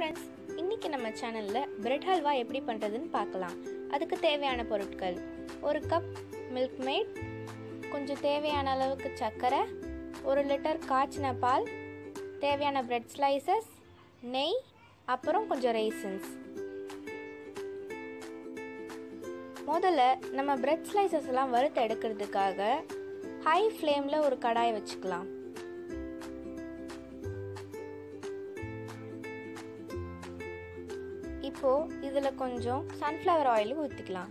Friends, இன்னைக்கு நம்ம சேனலில் பிரெட் ஹல்வா எப்படி பண்ணுறதுன்னு பார்க்கலாம். அதுக்கு தேவையான பொருட்கள்: ஒரு கப் மில்க் மேட், கொஞ்சம் தேவையான அளவுக்கு சர்க்கரை, 1 லிட்டர் காய்ச்சின பால், தேவையான பிரெட் ஸ்லைசஸ், நெய், அப்புறம் கொஞ்சம் ரெய்சின்ஸ். முதல்ல நம்ம பிரெட் ஸ்லைசஸ் எல்லாம் வறுத்து எடுக்கிறதுக்காக ஹை ஃப்ளேமில் ஒரு கடாயை வச்சுக்கலாம். இப்போ இதில் கொஞ்சம் சன்ஃப்ளவர் ஆயில் ஊற்றிக்கலாம்.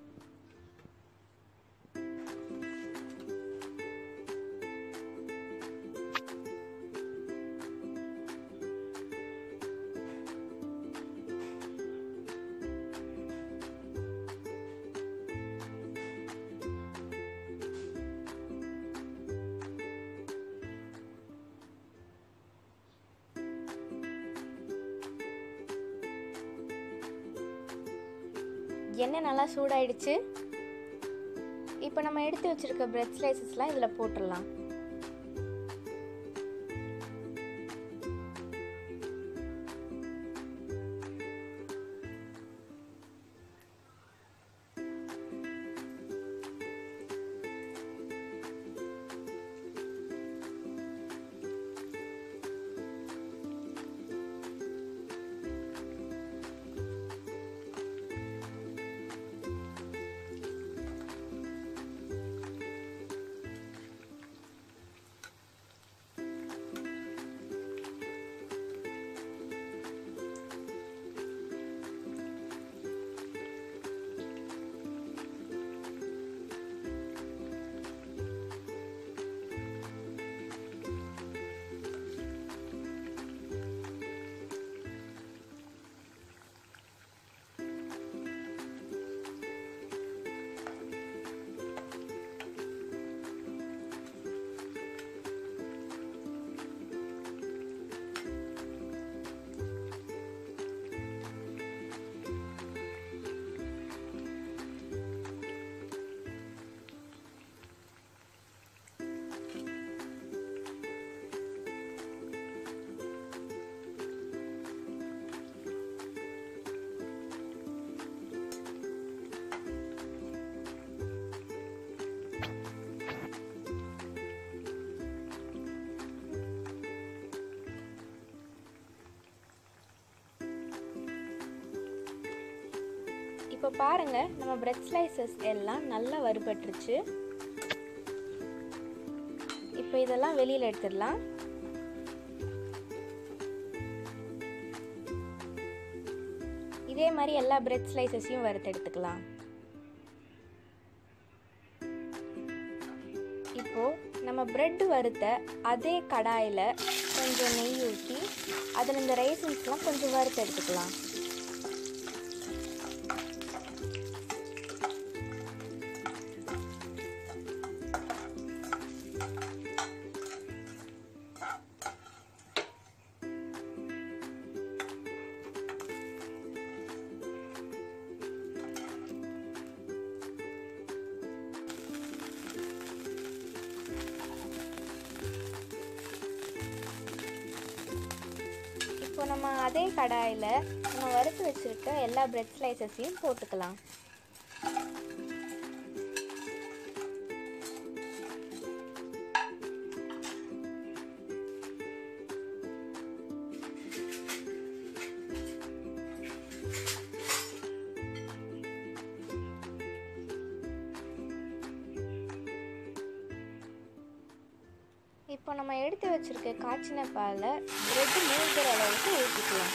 எண்ணெய் நல்லா சூடாயிடுச்சு. இப்போ நம்ம எடுத்து வச்சிருக்க பிரெட் ஸ்லைசஸ்லாம் இதில் போட்டுடலாம். இப்போ பாருங்க, நம்ம பிரெட் ஸ்லைசஸ் எல்லாம் நல்லா வறுபட்டுருச்சு. இப்போ இதெல்லாம் வெளியில் எடுத்துடலாம். இதே மாதிரி எல்லா பிரெட் ஸ்லைசஸையும் வறுத்து எடுத்துக்கலாம். இப்போ நம்ம பிரெட் வறுத்த அதே கடாயில் கொஞ்சம் நெய் ஊற்றி அதில் இந்த ரைசின்ஸ்லாம் கொஞ்சம் வறுத்து எடுத்துக்கலாம். இப்போ நம்ம அதே கடாயில் நம்ம வறுத்து வச்சுருக்க எல்லா பிரெட் ஸ்லைசஸையும் போட்டுக்கலாம். இப்போ நம்ம எடுத்து வச்சிருக்க காய்ச்சின பாலை பிரெட் மூழ்கிற அளவுக்கு ஊற்றிக்கலாம்.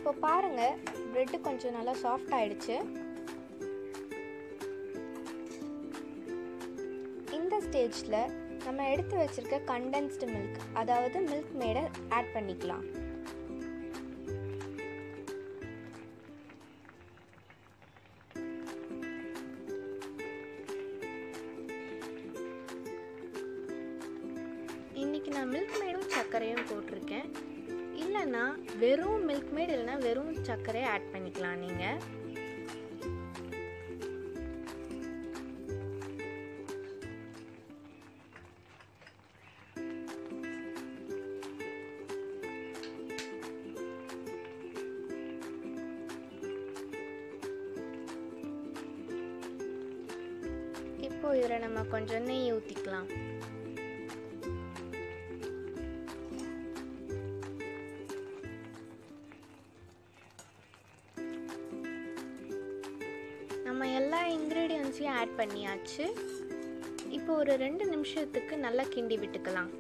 இப்போ பாருங்க, பிரெட் கொஞ்சம் நல்லா சாஃப்ட் ஆயிடுச்சு. இந்த ஸ்டேஜ்ல நம்ம எடுத்து வச்சிருக்க கண்டென்ஸ்டு மில்க், அதாவது மில்க் மேடை ஆட் பண்ணிக்கலாம். இன்னைக்கு நான் மில்க் மேடும் சர்க்கரையும் போட்டிருக்கேன். இல்லைன்னா வெறும் மில்க் மேட் இல்லைன்னா வெறும் சர்க்கரையை ஆட் பண்ணிக்கலாம் நீங்கள். இப்போ இதில் நம்ம கொஞ்சம் நெய் ஊற்றிக்கலாம். நம்ம எல்லா இன்க்ரீடியன்ஸையும் ஆட் பண்ணியாச்சு. இப்போ ஒரு 2 நிமிஷத்துக்கு நல்லா கிண்டி விட்டுக்கலாம்.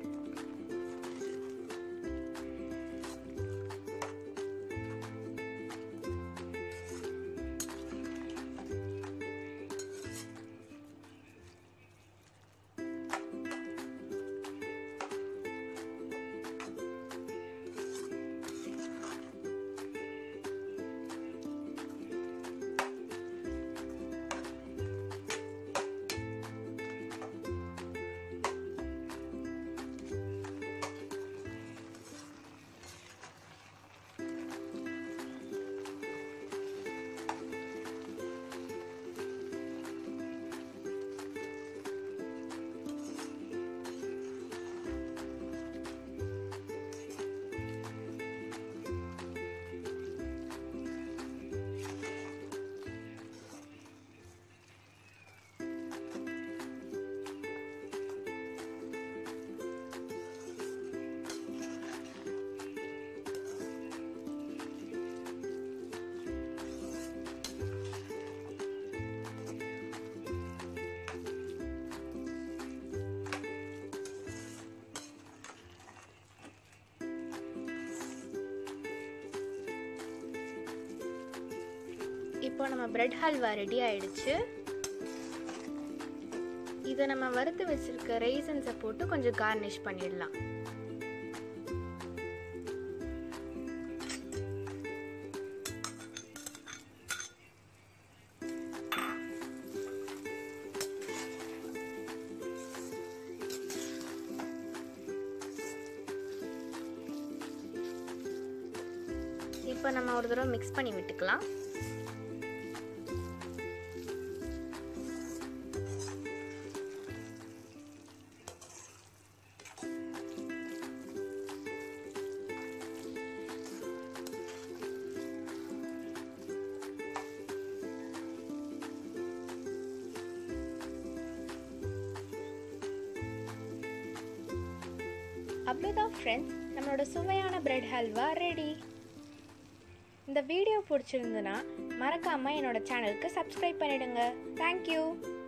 இப்போ நம்ம பிரெட் ஹல்வா ரெடி ஆயிடுச்சு. இதை நம்ம வறுத்து வச்சிருக்க ரைசன்ஸை போட்டு கொஞ்சம் கார்னிஷ் பண்ணிடலாம். இப்போ நம்ம ஒரு தடவை மிக்ஸ் பண்ணி விட்டுக்கலாம். அவ்வளோதான் ஃப்ரெண்ட்ஸ், நம்மளோட சுவையான பிரெட் ஹல்வா ரெடி. இந்த வீடியோ பிடிச்சிருந்துன்னா மறக்காமல் என்னோட சேனலுக்கு சப்ஸ்கிரைப் பண்ணிடுங்க. தேங்க்யூ.